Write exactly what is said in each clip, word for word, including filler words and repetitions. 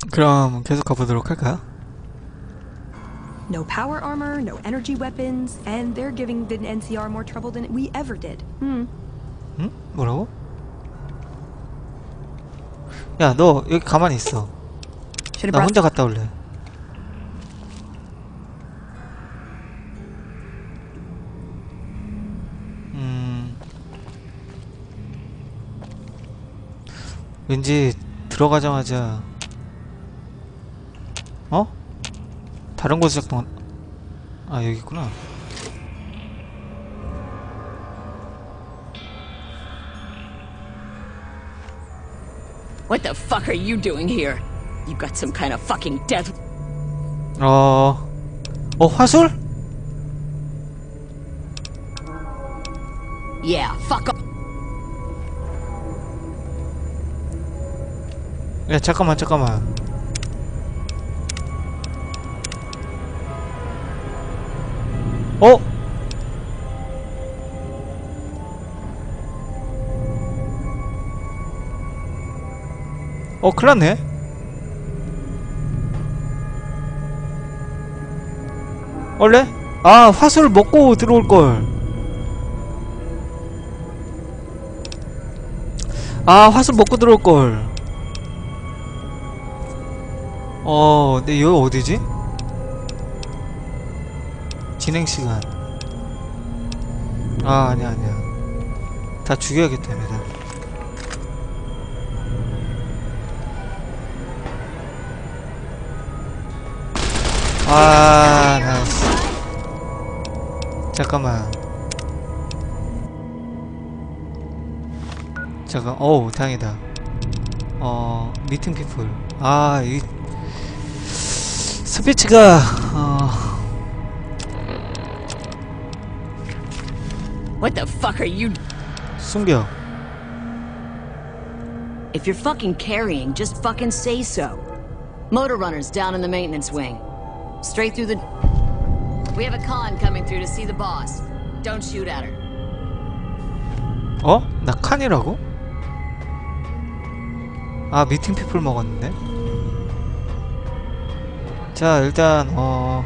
그럼 계속 가보도록 할까요? No power armor, no energy weapons, and they're giving the N C R more trouble than we ever did. Hmm. 응? 뭐라고? 야, 너 여기 가만히 있어. 나 혼자 갔다 올래. 음... 왠지 들어가자마자 어? 다른 곳에 작동. 아, 여기 있구나. What the fuck are you doing here? You got some kind of fucking death. 어... 어, 화술? Yeah, fuck off. 야, 잠깐만, 잠깐만. 어? 어, 큰일났네. 원래? 아, 화술 먹고 들어올걸. 아, 화술 먹고 들어올걸. 어, 근데 여기 어디지? 진행시간. 아, 아니야, 아니야. 다 죽여야겠다, 얘네들. 아, 나이스. 잠깐만. 잠깐, 어우, 다행이다. 어, 미팅 피플. 아, 이, 스피치가, 어. What the fuck are you? 숨겨. If you're fucking carrying, just fucking say so. Motor runners down in the maintenance wing. Straight through the... We have a con coming through to see the boss. Don't shoot at her. 어? 나 칸이라고? 아, 미팅 피플 먹었는데? 자, 일단, 어...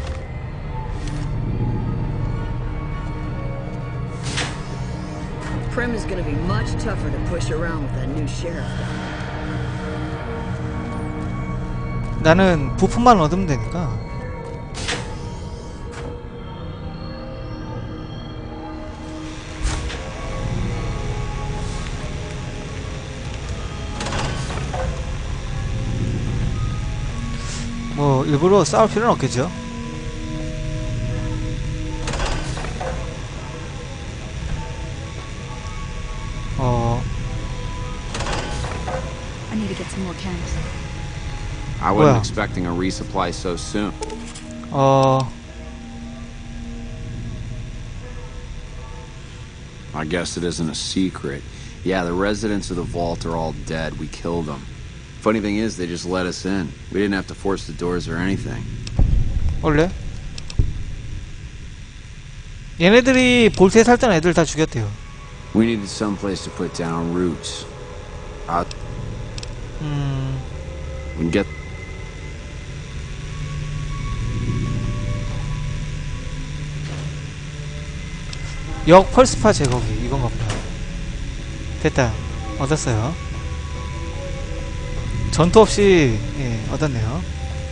Prim is gonna be much tougher to push around with that new sheriff. 나는 부품만 얻으면 되니까. 뭐 일부러 싸울 필요는 없겠죠. 어. I need to get some more chems. I wasn't 뭐야? expecting a resupply so soon. 어. I guess it isn't a secret. Yeah, the residents of the vault are all dead. We killed them. Funny thing is, they just let us in. We didn't have to force the doors or anything. 원래? 얘네들이 볼트에 살던 애들 다 죽였대요. We needed some place to put down roots. I... 음... We can get... 역 펄스파 제거기 이건가 보다. 됐다. 얻었어요. 전투 없이 예, 얻었네요.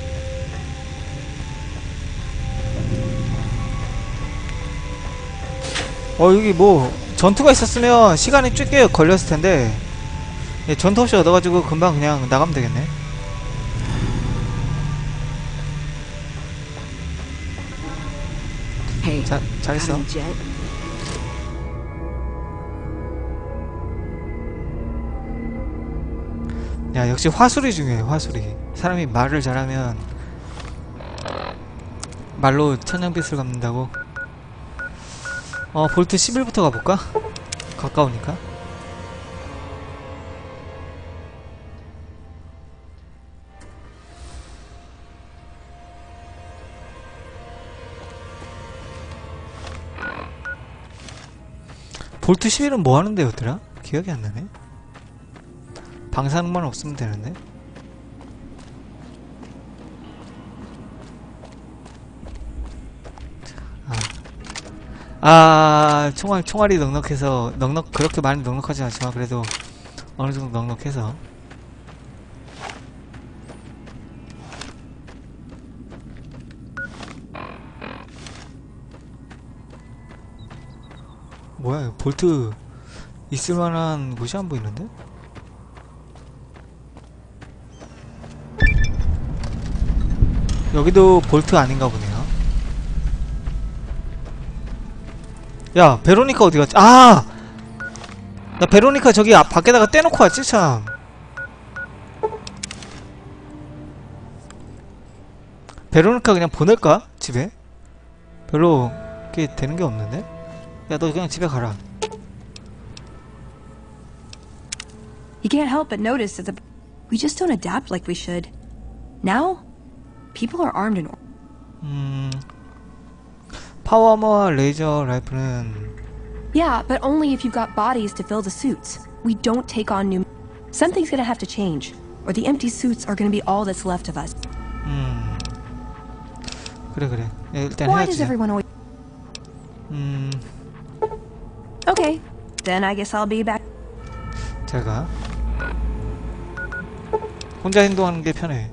어, 여기 뭐 전투가 있었으면 시간이 꽤 걸렸을 텐데 예, 전투 없이 얻어가지고 금방 그냥 나가면 되겠네. Hey, 자, 잘했어. got a jet? 야, 역시 화술이 중요해. 화술이. 사람이 말을 잘하면 말로 천냥빛을 갚는다고. 어, 볼트 십일부터 가볼까? 가까우니까. 볼트 십일은 뭐 하는 데였더라? 기억이 안 나네. 방사능만 없으면 되는데. 아, 총알, 총알이 넉넉해서, 넉넉, 그렇게 많이 넉넉하진 않지만, 그래도, 어느 정도 넉넉해서. 뭐야, 이거 볼트, 있을만한 곳이 안 보이는데? 여기도 볼트 아닌가 보네요. 야, 베로니카 어디 갔지? 아! 나 베로니카 저기 앞, 밖에다가 떼놓고 왔지, 참. 베로니카 그냥 보낼까? 집에? 별로, 그게 되는 게 없는데? 야, 너 그냥 집에 가라. You can't help but notice that the we just don't adapt like we should. Now, people are armed and 음... 파워머와 레이저 라이플은 yeah, but only if you've got bodies to fill the suits. We don't take on new. Something's gonna have to change, or the empty suits are gonna be all that's left of us. 음... 그래 그래. 야, 일단 Why does 해야지. everyone always? 음... Okay, then I guess I'll be back. 제가 혼자 행동하는 게 편해.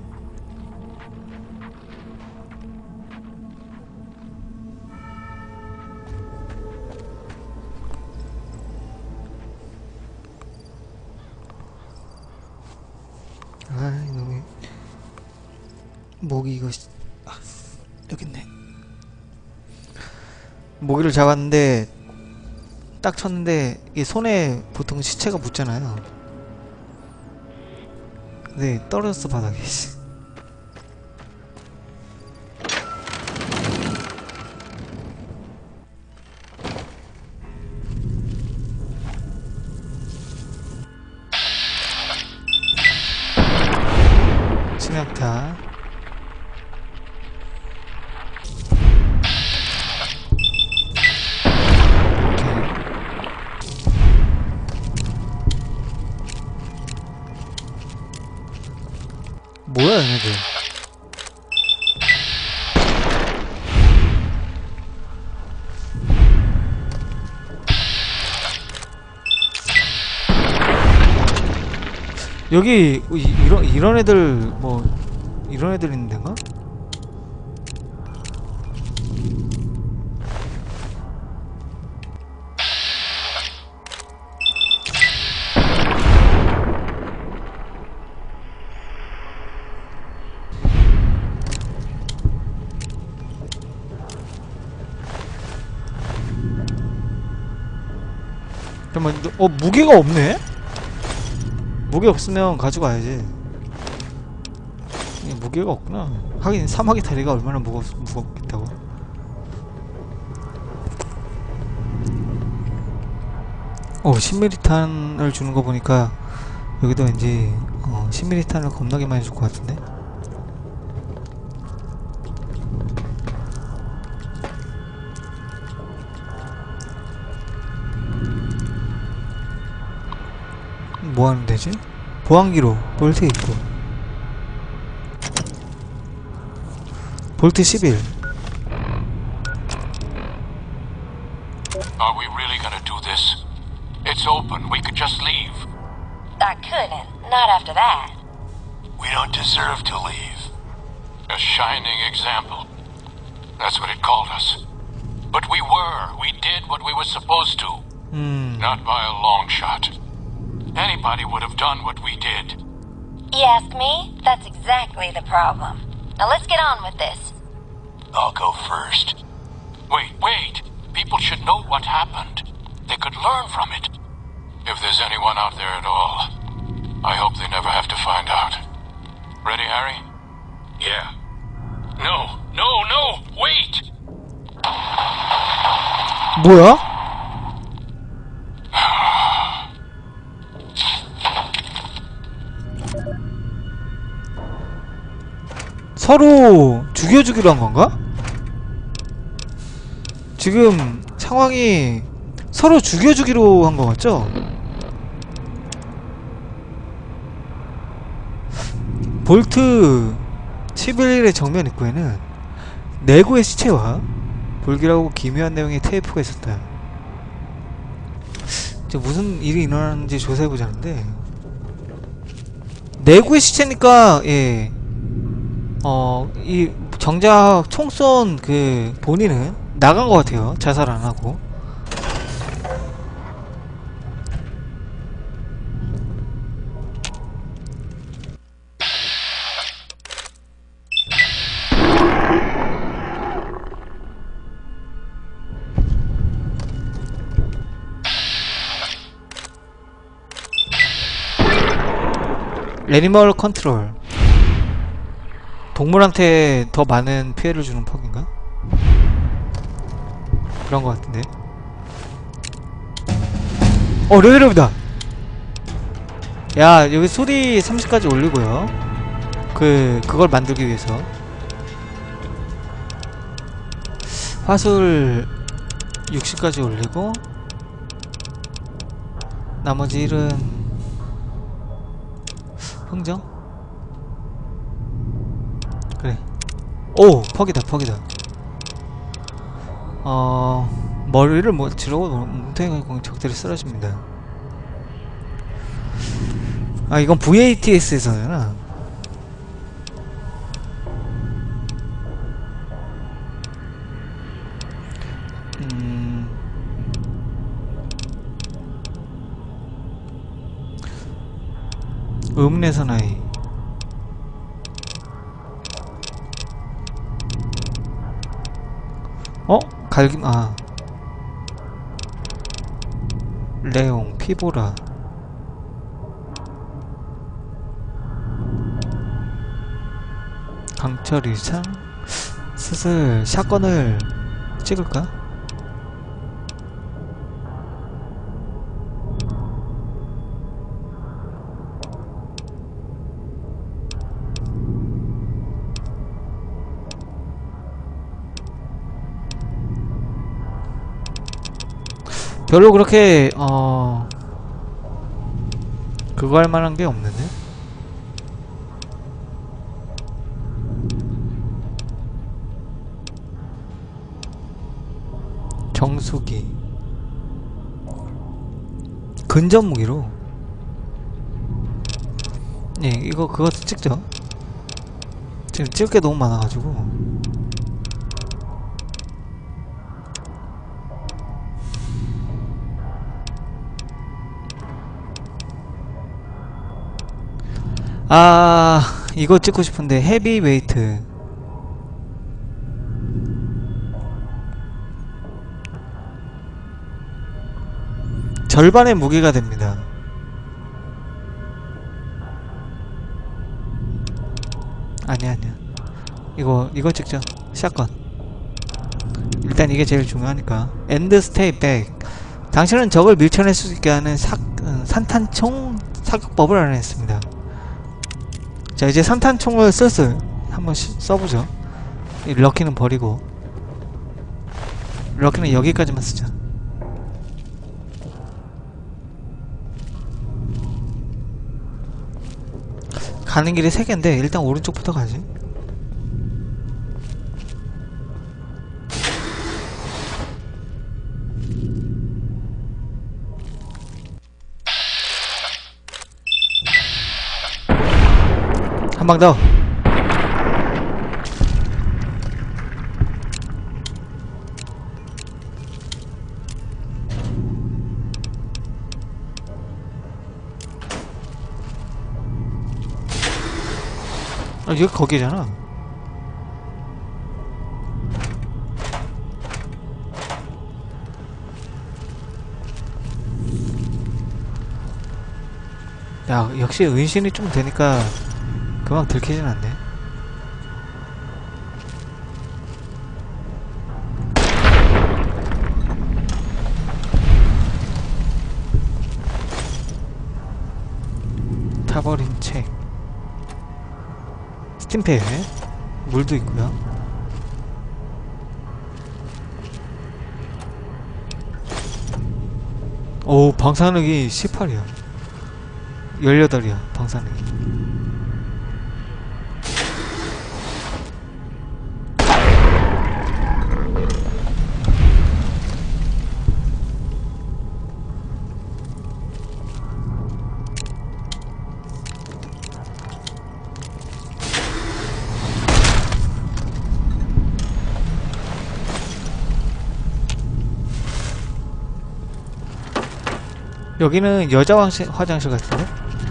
아, 이놈이 모기 이거 시... 아, 여기 있네. 모기를 잡았는데 딱 쳤는데 이 손에 보통 시체가 묻잖아요. 네, 떨어졌어 바닥에. 치명타. 뭐야 얘네들. 여기 이, 이런 이런 애들 뭐 이런 애들 있는 데인가? 잠깐만, 어 무게가 없네? 무게 없으면 가져가야지. 무게가 없구나. 하긴 사마귀 다리가 얼마나 무겁, 무겁겠다고. 어 십 밀리미터 탄을 주는 거 보니까 여기도 왠지 어, 십 밀리미터 탄을 겁나게 많이 줄 것 같은데. 뭐 하는 데지? 보안기로 볼트 있고 볼트 십일. Are we really gonna do this? It's open. We could just leave. I couldn't. Not after that. We don't deserve to leave. A shining example. That's what it called us. But we were. We did what we were supposed to. 음. Not by a long shot. Anybody would have done what we did. You ask me? That's exactly the problem. Now let's get on with this. I'll go first. Wait, wait. People should know what happened. They could learn from it. If there's anyone out there at all, I hope they never have to find out. Ready, Harry? Yeah. No, no, no! Wait! 뭐야? 서로 죽여주기로 한 건가? 지금 상황이 서로 죽여주기로 한 거 같죠? 볼트 십일 일의 정면 입구에는 내구의 시체와 불길하고 기묘한 내용의 테이프가 있었다. 이제 무슨 일이 일어났는지 조사해보자는데, 내구의 시체니까, 예, 어, 이, 정작 총 쏜 그, 본인은 나간 것 같아요. 자살 안 하고. 애니멀 컨트롤. 동물한테 더 많은 피해를 주는 퍽인가? 그런 것 같은데. 어, 레벨업이다! 야, 여기 소리 삼십까지 올리고요. 그, 그걸 만들기 위해서. 화술 육십까지 올리고, 나머지 일은 흥정? 그래. 오! 퍽이다, 퍽이다. 어... 머리를 뭐 지르고 뭉탱이 공 적들이 쓰러집니다. 아, 이건 브이에이티에스에서잖아. 음... 음내사나이. 어? 갈김, 아. 레옹, 피보라. 강철 이상? 슬슬 샷건을 찍을까? 별로 그렇게 어 그거 할 만한 게 없는데? 정수기 근접 무기로 예 이거 그것도 찍죠. 지금 찍을 게 너무 많아가지고. 아, 이거 찍고 싶은데 헤비웨이트. 절반의 무게가 됩니다. 아니야 아니야 이거 이거 찍죠. 샷건. 일단 이게 제일 중요하니까. 엔드 스테이 백. 당신은 적을 밀쳐낼 수 있게 하는 사, 산탄총 사격법을 알아냈습니다. 자, 이제 산탄총을 슬슬 한번 시, 써보죠. 이 럭키는 버리고. 럭키는 여기까지만 쓰자. 가는 길이 세 개인데 일단 오른쪽부터 가지. 한 방 더. 아, 여기 거기잖아. 야, 역시 은신이 좀 되니까 금방 들키진 않네. 타버린 책. 스팀팩. 물도 있고요. 오, 방사능이 십팔이야. 열여덟이야, 방사능이. 여기는 여자 화장실, 화장실 같은데?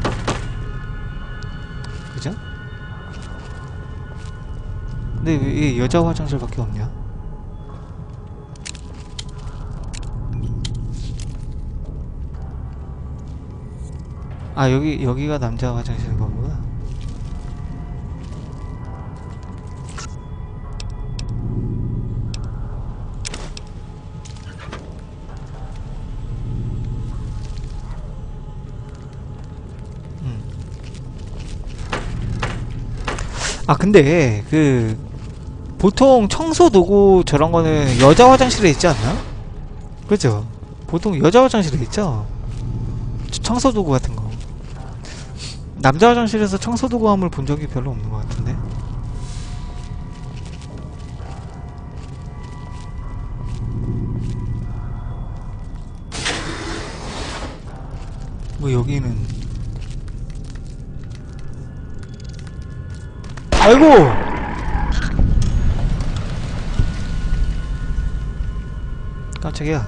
그죠? 근데 왜 여자 화장실밖에 없냐? 아, 여기, 여기가 남자 화장실인 거구나. 아, 근데 그 보통 청소 도구 저런 거는 여자 화장실에 있지 않나? 그죠? 보통 여자 화장실에 있죠? 청소 도구 같은 거. 남자 화장실에서 청소 도구함을 본 적이 별로 없는 것 같은데. 뭐 여기는 아이고! 깜짝이야.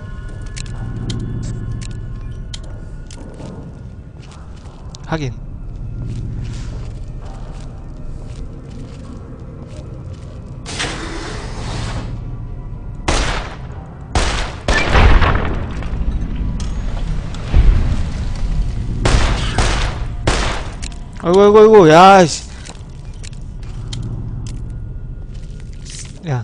하긴. 아이고, 아이고, 아이고, 야, 씨. 야.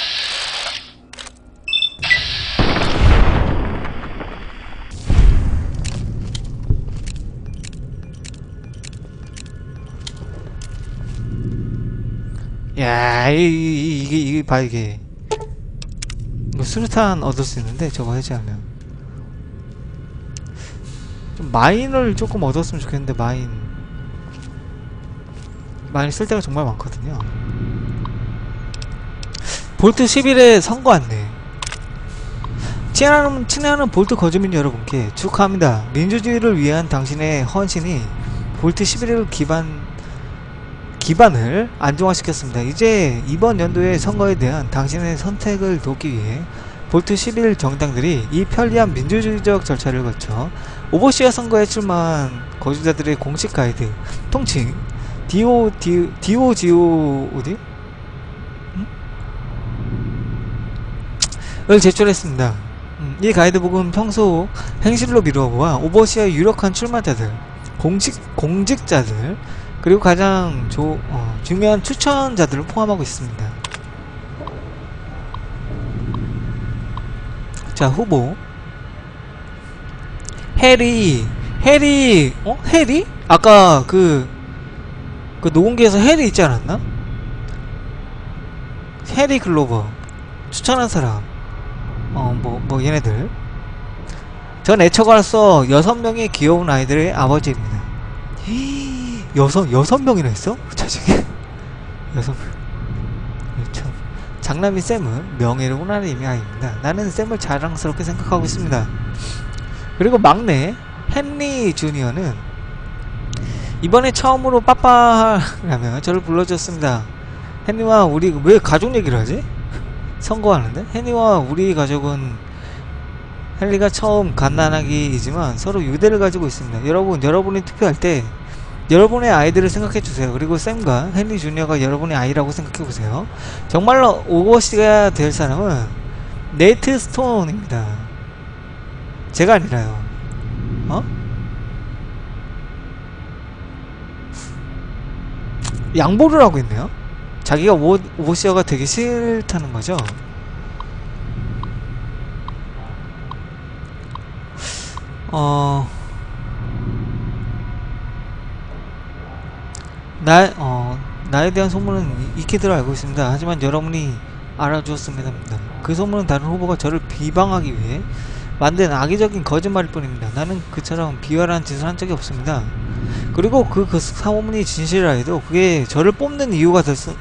야, 이, 이, 이게, 이게, 봐, 이게. 뭐, 수류탄 얻을 수 있는데, 저거 해제하면. 좀 마인을 조금 얻었으면 좋겠는데, 마인. 마인 쓸 때가 정말 많거든요. 볼트 십일에 선거안내. 친애하는, 친애하는 볼트 거주민 여러분께 축하합니다. 민주주의를 위한 당신의 헌신이 볼트 십일을 기반, 기반을 안정화시켰습니다. 이제 이번 연도의 선거에 대한 당신의 선택을 돕기 위해 볼트 십일 정당들이 이 편리한 민주주의적 절차를 거쳐 오버시아 선거에 출마한 거주자들의 공식 가이드, 통칭 디오, 디, 디오지오, 어디? 응? 을 제출했습니다. 음, 이 가이드북은 평소 행실로 미루어보아 오버시아의 유력한 출마자들, 공직, 공직자들, 그리고 가장 조, 어, 중요한 추천자들을 포함하고 있습니다. 자, 후보 해리, 해리, 어? 해리? 아까 그, 그 녹음기에서 해리 있지 않았나? 해리 글로버 추천한 사람, 어, 뭐, 뭐 얘네들. 전 애처가로서 여섯 명의 귀여운 아이들의 아버지입니다. 히이, 여섯, 여섯 명이나 있어? 자식이. 여섯 명. 참. 장남이 샘은 명예로운 하나님의 아이입니다. 나는 샘을 자랑스럽게 생각하고 있습니다. 그리고 막내 헨리 주니어는 이번에 처음으로 빠빠라며 저를 불러줬습니다. 헨리와 우리, 왜 가족 얘기를 하지? 선거하는데? 헨리와 우리 가족은 헨리가 처음 갓난아기이지만 서로 유대를 가지고 있습니다. 여러분, 여러분이 투표할 때 여러분의 아이들을 생각해주세요. 그리고 샘과 헨리 주니어가 여러분의 아이라고 생각해보세요. 정말로 오버시가 될 사람은 네이트 스톤입니다. 제가 아니라요. 어? 양보를 하고 있네요. 자기가 오, 오버시어가 되게 싫다는 거죠. 어... 나, 어, 나에 대한 소문은 익히들 알고 있습니다. 하지만 여러분이 알아주었으면 합니다. 그 소문은 다른 후보가 저를 비방하기 위해 만든 악의적인 거짓말일 뿐입니다. 나는 그처럼 비열한 짓을 한 적이 없습니다. 그리고 그, 그 사문이 진실이라 해도 그게 저를 뽑는 이유가 될 수,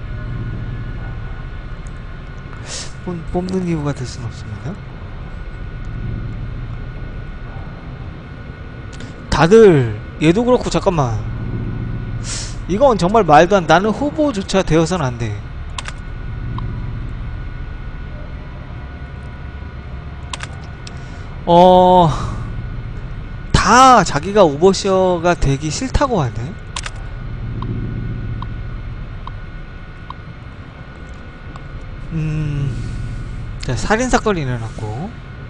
뽑는 이유가 될 수는 없습니다. 다들 얘도 그렇고, 잠깐만, 이건 정말 말도 안, 나는 후보조차 되어서는 안 돼. 어... 다 자기가 오버시어가 되기 싫다고 하네. 음, 자, 살인사건이 일어났고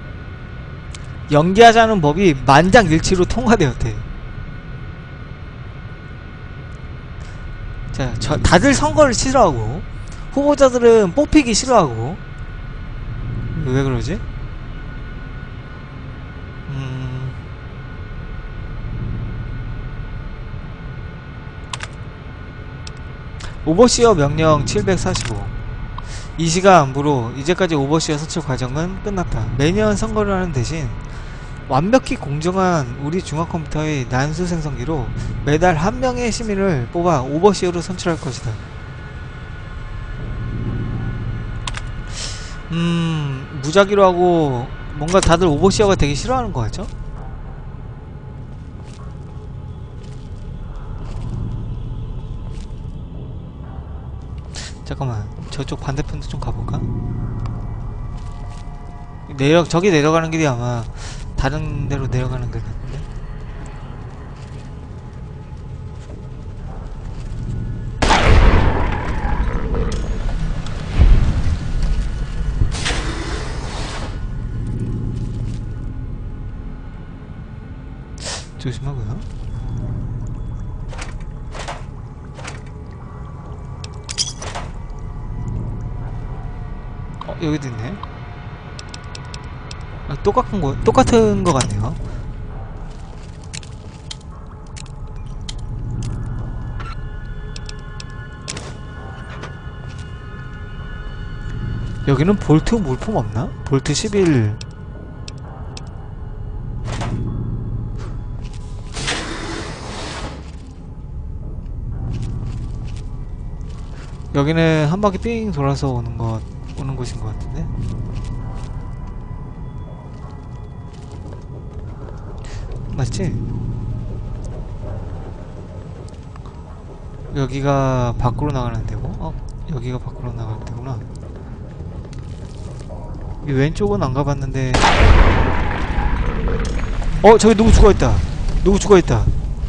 연기하자는 법이 만장일치로 통과되었대. 자, 저, 다들 선거를 싫어하고 후보자들은 뽑히기 싫어하고. 왜 그러지? 음... 오버시어 명령 칠백사십오. 이 시가 안부로 이제까지 오버시어 선출 과정은 끝났다. 매년 선거를 하는 대신 완벽히 공정한 우리 중앙컴퓨터의 난수 생성기로 매달 한 명의 시민을 뽑아 오버시어로 선출할 것이다. 음... 무작위로 하고 뭔가 다들 오버시어가 되게 싫어하는 거 같죠? 잠깐만, 저쪽 반대편도 좀 가볼까? 내려, 저기 내려가는 길이 아마 다른 데로 내려가는 길 같은데? 조심하고요. 어, 여기도 있네. 아, 똑같은 거, 똑같은 거 같네요. 여기는 볼트 물품 없나? 볼트 십일. 여기는 한 바퀴 삥 돌아서 오는 것, 오는 곳인 것 같은데? 맞지? 여기가 밖으로 나가는 데고, 어? 여기가 밖으로 나가는 데구나. 이 왼쪽은 안 가봤는데. 어, 저기 누구 죽어있다. 누구 죽어있다.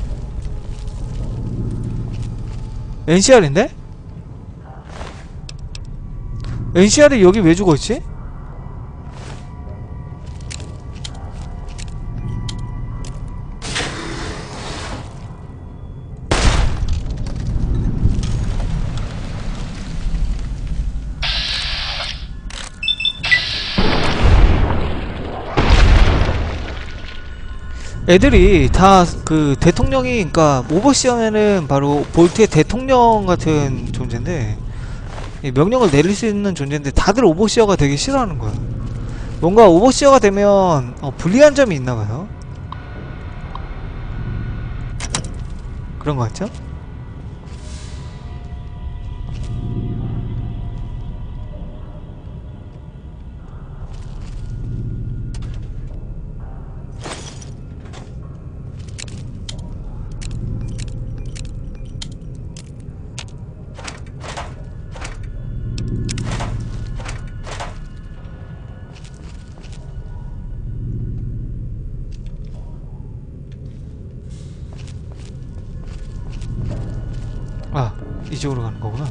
엔씨알인데? 엔씨알이 여기 왜 죽어있지? 애들이 다 그 대통령이, 그니까 오버시어면은 바로 볼트의 대통령 같은 존재인데, 명령을 내릴 수 있는 존재인데 다들 오버시어가 되게 싫어하는 거야. 뭔가 오버시어가 되면 어, 불리한 점이 있나봐요. 그런 거 같죠? 아, 이쪽으로 가는 거구나.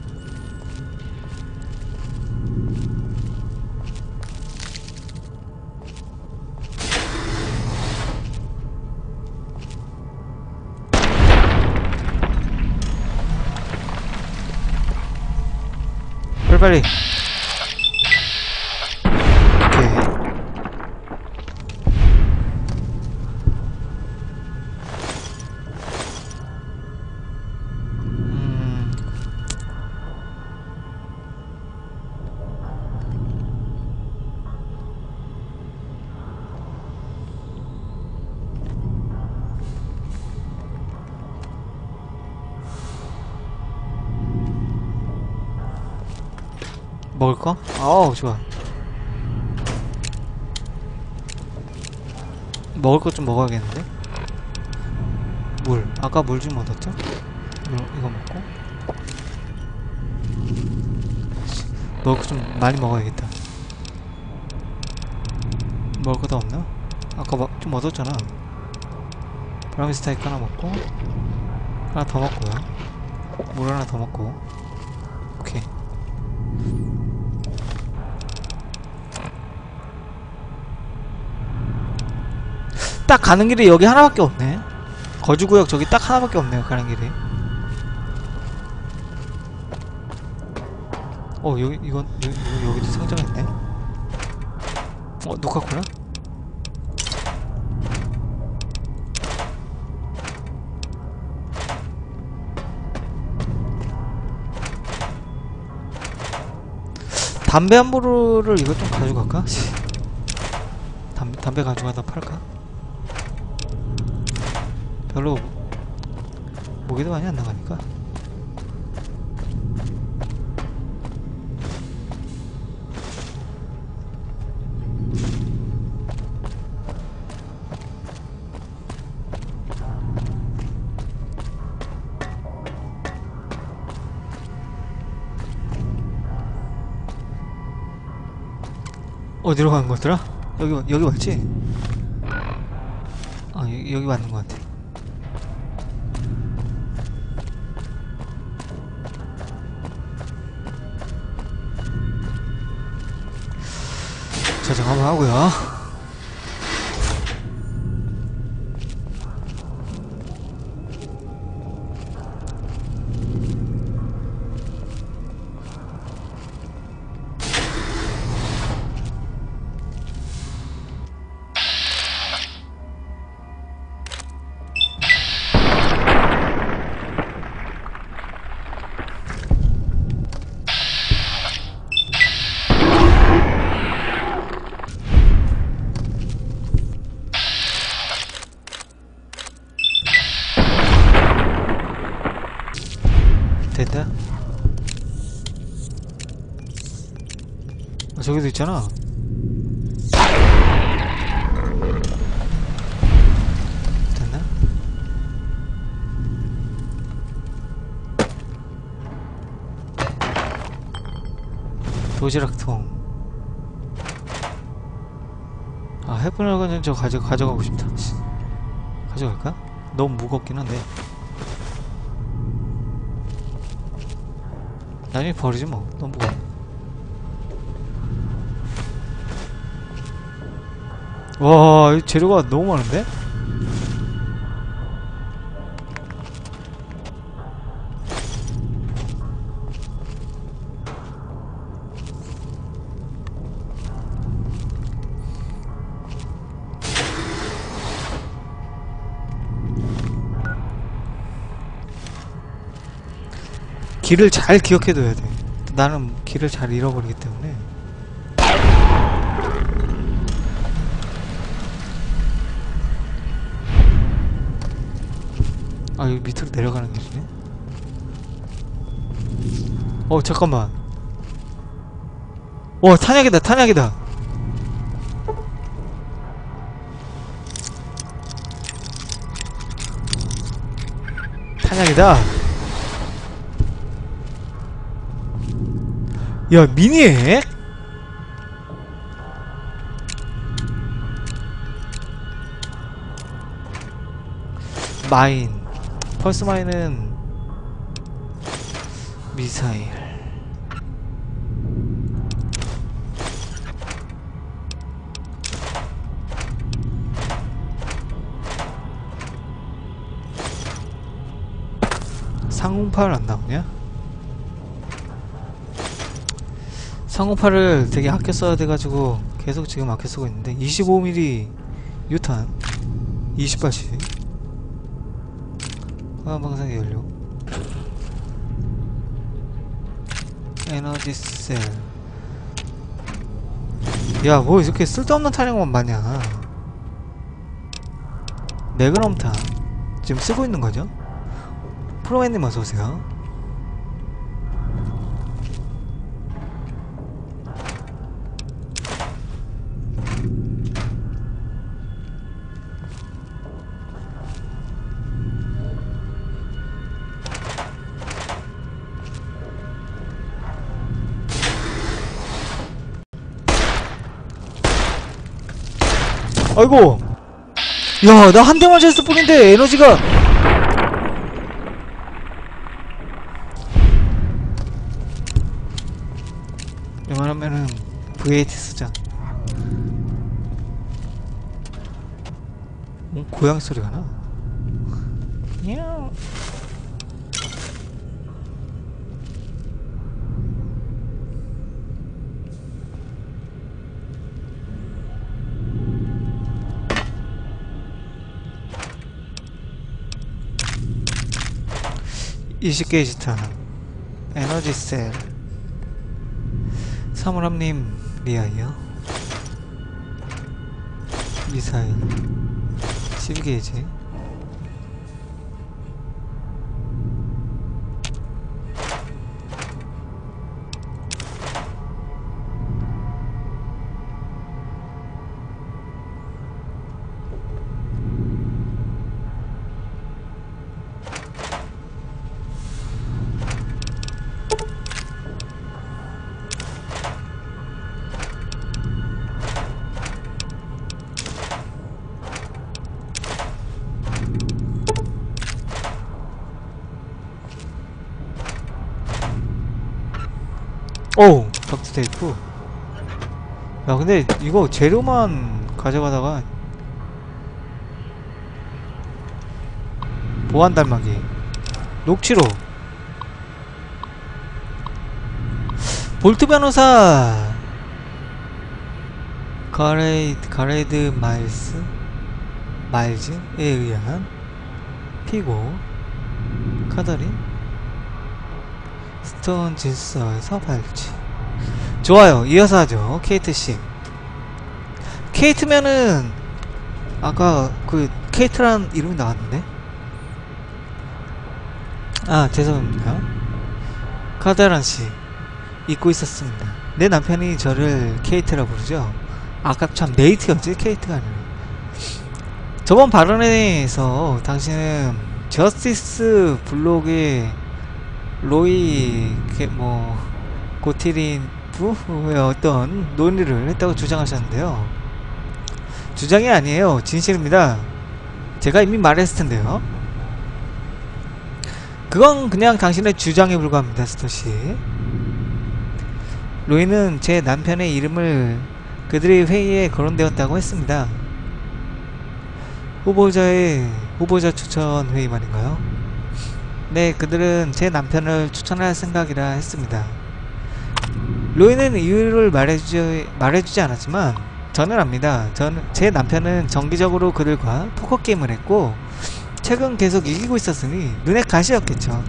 빨리빨리. 오케이. 먹을 거? 아우 좋아. 먹을 것 좀 먹어야겠는데? 물. 아까 물 좀 얻었죠? 물 이거 먹고. 먹을 거 좀 많이 먹어야겠다. 먹을 거 더 없나? 아까 막 좀 얻었잖아. 브라미 스테이크 하나 먹고 하나 더 먹고요. 물 하나 더 먹고. 오케이. 딱 가는 길이 여기 하나밖에 없네. 거주구역 저기 딱 하나밖에 없네요, 가는 길이. 어, 여기, 이건, 여기, 여기도 상자가 있네. 어, 녹았구나? 담배 한 보루를 이거 좀 가져갈까? 담배, 담배 가져가다 팔까? 별로 무게도 많이 안 나가니까. 어디로 가는 거더라? 여기 여기 맞지? 아 여기, 여기 맞는 것 같아. 저장 한번 하고요. 됐다. 아, 저기도 있잖아. 됐나? 도시락통. 아, 해프너건 저 가져, 가져가고 싶다. 가져갈까? 너무 무겁긴 한데. 나중에 버리지 뭐. 너무 무거워. 와, 이 재료가 너무 많은데? 길을 잘 기억해둬야 돼. 나는 길을 잘 잃어버리기 때문에. 아, 여기 밑으로 내려가는 길이네. 어, 잠깐만. 와, 탄약이다, 탄약이다. 탄약이다. 야, 미니액? 마인. 펄스 마인은 미사일. 상공팔 안 나오냐? 상공팔을 되게 아껴 써야 돼가지고 계속 지금 아껴 쓰고 있는데 이십오 밀리미터 유탄 이십 발씩 화방사기 연료 에너지 셀. 야, 뭐 이렇게 쓸데없는 탄약만 마냐. 매그넘탄 지금 쓰고 있는 거죠? 프로맨님 어서오세요. 아이고, 야, 나 한 대만 쳤을 뿐인데 에너지가. 웬만하면은 브이에이트 쓰자. 어, 고양이 소리가 나. 야. 이십 게이지 탄 에너지 셀 사물함님 리아이어 미사일 십이 게이지 오! 덕트 테이프. 야, 근데 이거 재료만 가져가다가 보안 달막이 녹취록 볼트 변호사 가레이드 가레이드 마일스 마일즈에 의한 피고 카더린 스톤 질서에서 발치. 좋아요. 이어서 하죠. 케이트씨. 케이트면은 아까 그 케이트란 이름이 나왔는데. 아, 죄송합니다. 카다란씨 잊고 있었습니다. 내 남편이 저를 케이트라 부르죠. 아까 참 네이트였지 케이트가 아니라. 저번 발언에서 당신은 저스티스 블록의 로이 뭐 고티린 부의 어떤 논의를 했다고 주장하셨는데요. 주장이 아니에요. 진실입니다. 제가 이미 말했을 텐데요. 그건 그냥 당신의 주장에 불과합니다, 스토시. 로이는 제 남편의 이름을 그들의 회의에 거론되었다고 했습니다. 후보자의 후보자 추천 회의 말인가요? 네, 그들은 제 남편을 추천할 생각이라 했습니다. 로이는 이유를 말해주지, 말해주지 않았지만 저는 압니다. 저는, 제 남편은 정기적으로 그들과 포커게임을 했고 최근 계속 이기고 있었으니 눈에 가시였겠죠.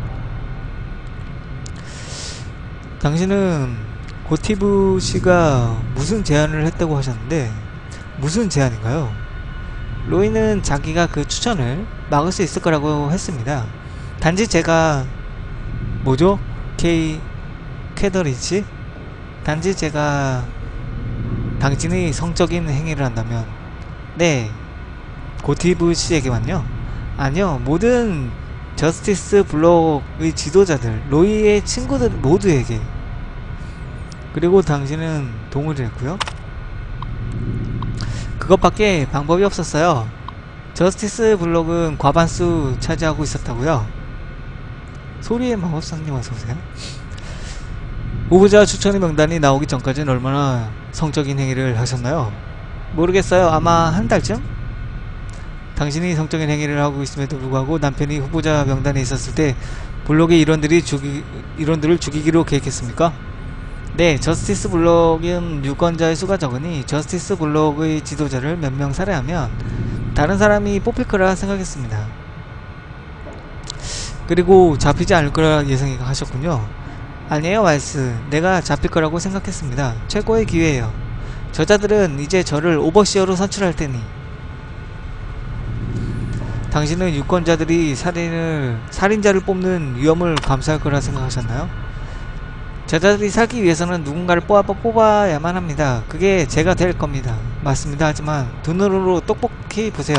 당신은 고티브 씨가 무슨 제안을 했다고 하셨는데 무슨 제안인가요? 로이는 자기가 그 추천을 막을 수 있을 거라고 했습니다. 단지 제가 뭐죠? 케이 캐더리치? 단지 제가 당신이 성적인 행위를 한다면 네 고티브 씨에게만요? 아니요, 모든 저스티스 블록의 지도자들, 로이의 친구들 모두에게. 그리고 당신은 동의를 했고요. 그것밖에 방법이 없었어요. 저스티스 블록은 과반수 차지하고 있었다고요. 소리의 마법사님 어서오세요. 후보자 추천의 명단이 나오기 전까지는 얼마나 성적인 행위를 하셨나요? 모르겠어요. 아마 한 달쯤? 당신이 성적인 행위를 하고 있음에도 불구하고 남편이 후보자 명단에 있었을 때 블록의 일원들이 죽이, 일원들을 죽이기로 계획했습니까? 네, 저스티스 블록은 유권자의 수가 적으니 저스티스 블록의 지도자를 몇 명 살해하면 다른 사람이 뽑힐 거라 생각했습니다. 그리고 잡히지 않을 거라 예상하셨군요. 아니에요, 왈스. 내가 잡힐 거라고 생각했습니다. 최고의 기회예요. 저자들은 이제 저를 오버시어로 선출할 테니. 당신은 유권자들이 살인을 살인자를 뽑는 위험을 감수할 거라 생각하셨나요? 저자들이 살기 위해서는 누군가를 뽑아, 뽑아야만 합니다. 그게 제가 될 겁니다. 맞습니다. 하지만 두 눈으로 똑똑히 보세요.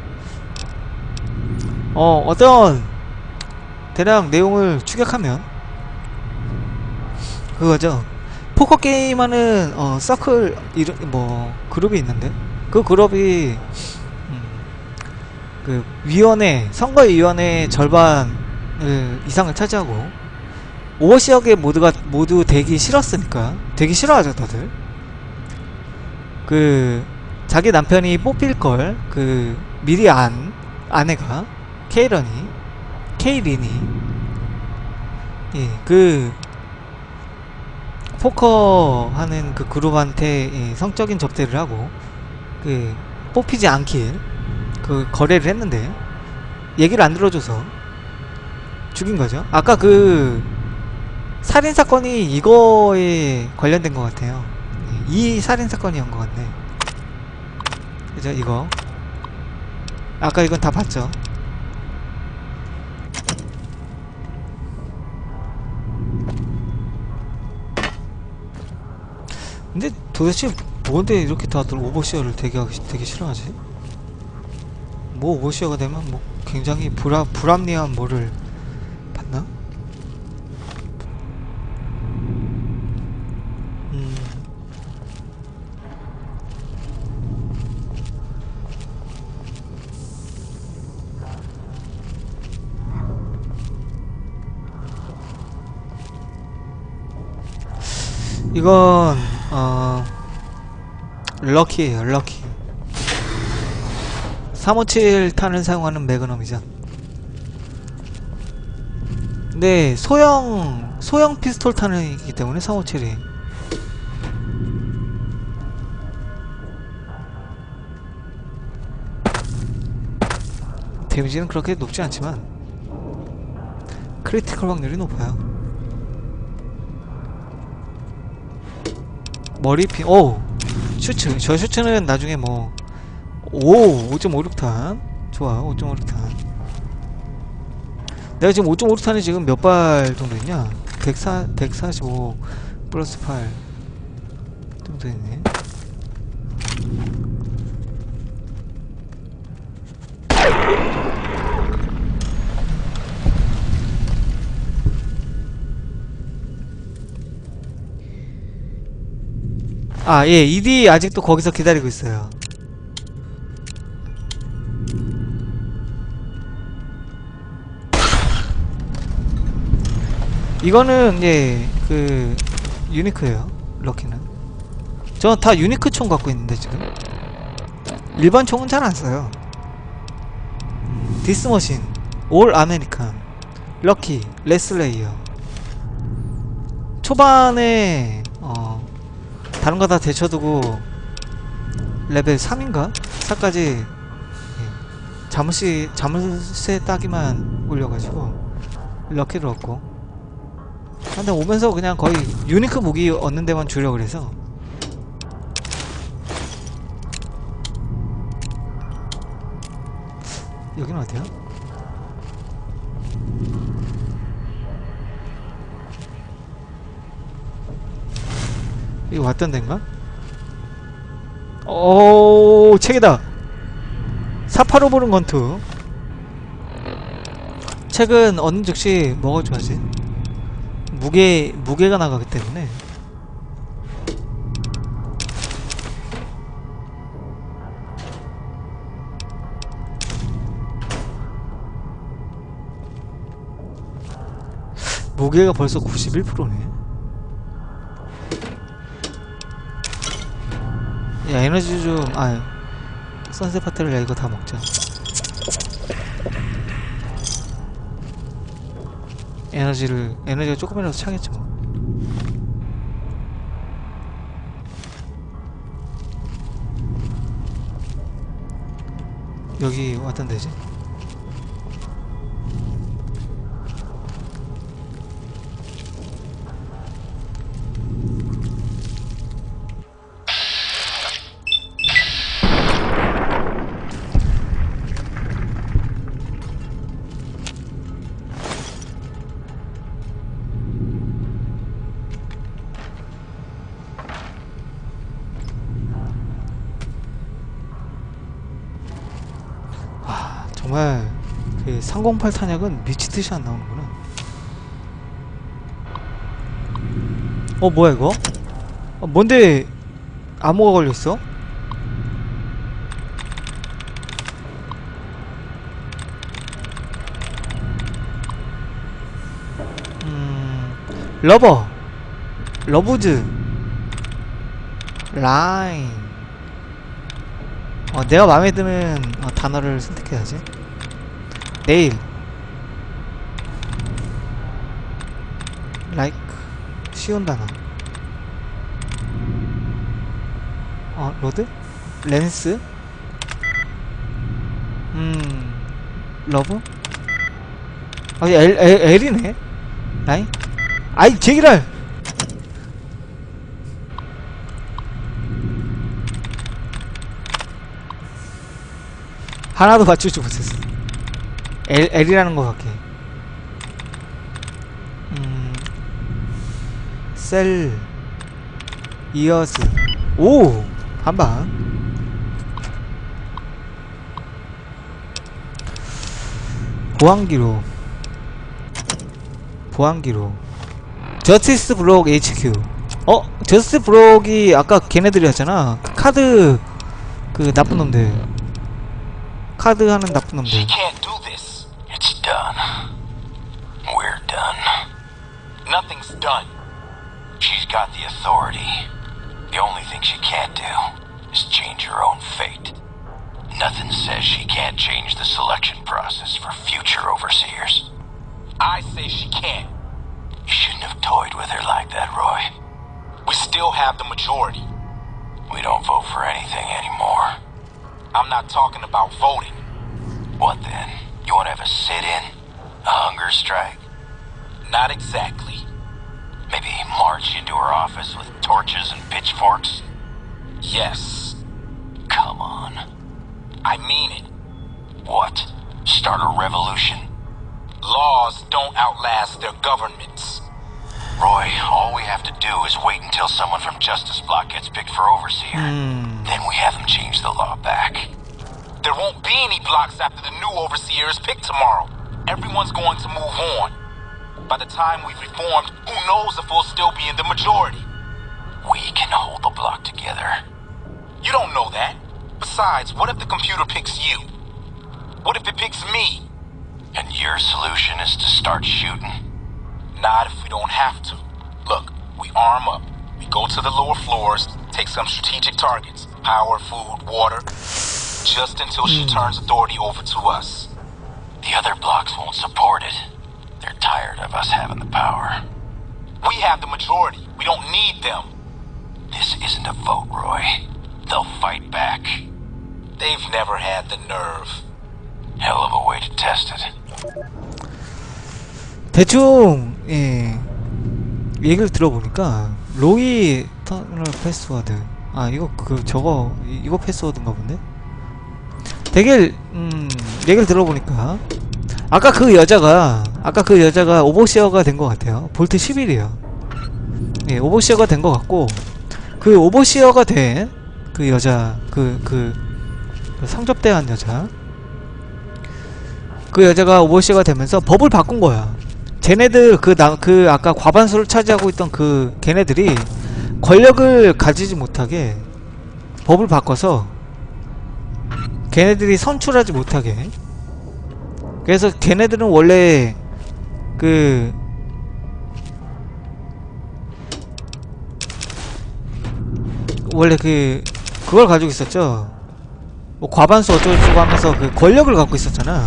어, 어떤 대략 내용을 추격하면 그거죠. 포커게임하는 어, 서클 이름 뭐 그룹이 있는데 그 그룹이 음, 그 위원회 선거위원회 절반 이상을 차지하고 오버시역에 모두가 모두 되기 싫었으니까 되기 싫어하죠 다들. 그 자기 남편이 뽑힐걸 그 미리 안 아내가 케이런이 케이린이 예 그 포커 하는 그 그룹한테 예, 성적인 접대를 하고 그 뽑히지 않길 그 거래를 했는데 얘기를 안 들어줘서 죽인 거죠. 아까 그 살인 사건이 이거에 관련된 것 같아요. 이 살인 사건이었던 것 같네. 그죠? 이거 아까 이건 다 봤죠. 근데 도대체 뭔데 이렇게 다들 오버시어를 되게 하기 되게 싫어하지? 뭐 오버시어가 되면 뭐 굉장히 불합 불합리한 뭐를 봤나? 음. 이건 어 럭키예요. 럭키. 삼오칠 탄을 사용하는 매그넘이죠. 근데 소형 소형 피스톨 탄이기 때문에 삼오칠이 데미지는 그렇게 높지 않지만 크리티컬 확률이 높아요. 머리핀, 오! 슈츠. 저 슈츠는 나중에 뭐 오! 오 점 오육 탄 좋아. 오 점 오육 탄 내가 지금 오 점 오육 탄이 지금 몇 발 정도 있냐? 백사, 백사십오 플러스 팔 정도 있네. 아, 예, 이디 아직도 거기서 기다리고 있어요. 이거는, 예, 그, 유니크예요. 럭키는. 저 다 유니크 총 갖고 있는데, 지금. 일반 총은 잘 안 써요. 디스머신, 올 아메리칸, 럭키, 레슬레이어. 초반에, 어, 다른 거 다 데쳐두고 레벨 삼인가? 사까지 예, 자물쇠, 자물쇠 따기만 올려가지고 럭키를 얻고 근데 오면서 그냥 거의 유니크 무기 얻는 데만 주려고 그래서 여기는 어디야? 이거 왔던 데인가? 오, 책이다. 사파로 보는 건투. 책은 얻는 즉시 먹어줘야지. 무게, 무게가 나가기 때문에. 무게가 벌써 구십일 퍼센트네. 야, 에너지 좀, 아, 선셋 파트를 야, 이거 다 먹자. 에너지를, 에너지가 조금이라도 차겠지 뭐. 여기 왔던 데지? 정말 그 삼공팔 탄약은 미치듯이 안 나오는구나. 어 뭐야 이거? 어, 뭔데 암호가 걸렸어? 러버, 러브즈, 라인. 어, 내가 마음에 드는 어, 단어를 선택해야지. 네일, 라이크, 쉬운 단어. 어, 로드, 렌스, 음, 러브. 아, L, L, L이네. 라인. 아이, 제기랄! 하나도 맞추지 못했어. L, L이라는 거 같게. 음, 셀, 이어스. 오! 한방. 보안기록. 보안기록. 저스티스 블록 에이치큐. 어? 저스티스 블록이 아까 걔네들이었잖아. 그 카드, 그 나쁜 놈들. 카드 하는 나쁜 놈들. She can't do this. It's done. We're done. Nothing's done. She's got the authority. The only thing she can't do is change her own fate. Nothing says she can't change the selection process for future overseers. I say she can't. You shouldn't have toyed with her like that, Roy. We still have the majority. We don't vote for anything anymore. I'm not talking about voting. What then? You want to have a sit-in? A hunger strike? Not exactly. Maybe march into her office with torches and pitchforks? Yes. Come on. I mean it. What? Start a revolution? Laws don't outlast their governments. Roy, all we have to do is wait until someone from Justice Block gets picked for overseer. 음, Then we have them change the law back. There won't be any blocks after the new overseer is picked tomorrow. Everyone's going to move on. By the time we've reformed, who knows if we'll still be in the majority? We can hold the block together. You don't know that. Besides, what if the computer picks you? What if it picks me? And your solution is to start shooting? Not if we don't have to. Look, we arm up. We go to the lower floors, take some strategic targets. Power, food, water. Just until she turns authority over to us. The other blocks won't support it. They're tired of us having the power. We have the majority. We don't need them. This isn't a vote, Roy. They'll fight back. They've never had the nerve. Hell of a way to test it. 대충 예 얘기를 들어보니까 로이 터널 패스워드. 아 이거 그 저거 이- 이거 패스워드인가 본데. 되게 음 얘기를 들어보니까 아까 그 여자가 아까 그 여자가 오버시어가 된 것 같아요. 볼트 십일이에요. 예, 오버시어가 된 것 같고 그 오버시어가 된 그 여자 그 그 상접대한 여자 그 여자가 오버시어가 되면서 법을 바꾼 거야. 쟤네들 그 나 그 아까 과반수를 차지하고 있던 그 걔네들이 권력을 가지지 못하게 법을 바꿔서 걔네들이 선출하지 못하게. 그래서 걔네들은 원래 그 원래 그 그걸 가지고 있었죠. 뭐 과반수 어쩌고저쩌고 하면서 그 권력을 갖고 있었잖아.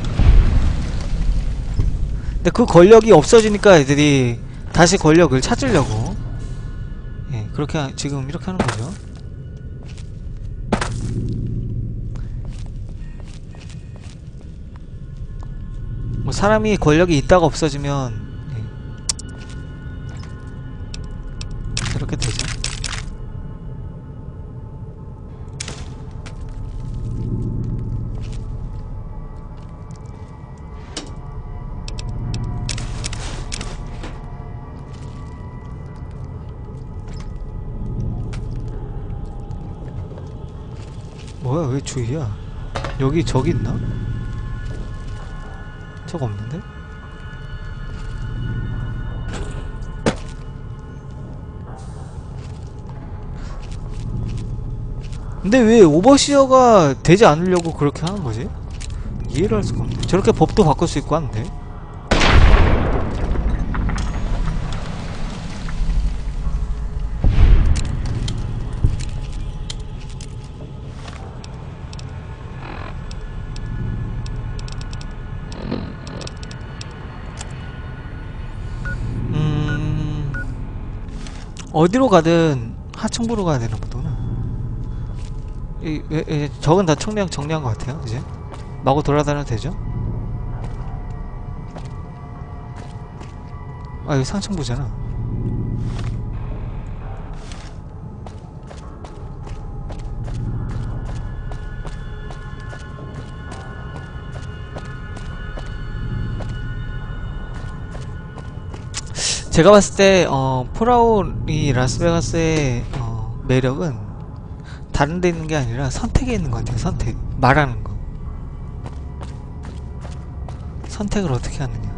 근데 그 권력이 없어지니까 애들이 다시 권력을 찾으려고 예 그렇게 하, 지금 이렇게 하는 거죠. 뭐 사람이 권력이 있다가 없어지면 예, 이렇게 되죠. 뭐야 왜 주의야? 여기 저기 있나? 저거 없는데? 근데 왜 오버시어가 되지 않으려고 그렇게 하는 거지? 이해를 할 수가 없네. 저렇게 법도 바꿀 수 있고 하는데. 어디로 가든 하층부로 가야 되는 거구나. 이, 왜, 왜, 적은 다 총량 정리한 것 같아요. 이제 마구 돌아다녀도 되죠? 아, 여기 상층부잖아. 제가 봤을 때 어, 폴아웃이 라스베가스의 어, 매력은 다른 데 있는 게 아니라 선택에 있는 것 같아요. 선택. 말하는 거. 선택을 어떻게 하느냐.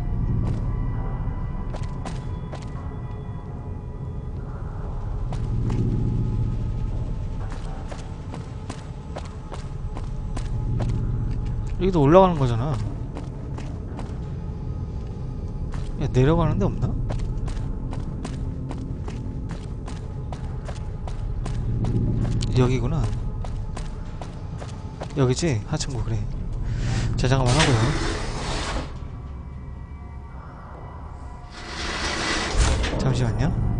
여기도 올라가는 거잖아. 야, 내려가는 데 없나? 여기구나. 여기지? 하층부. 그래. 저장만 하고요. 잠시만요.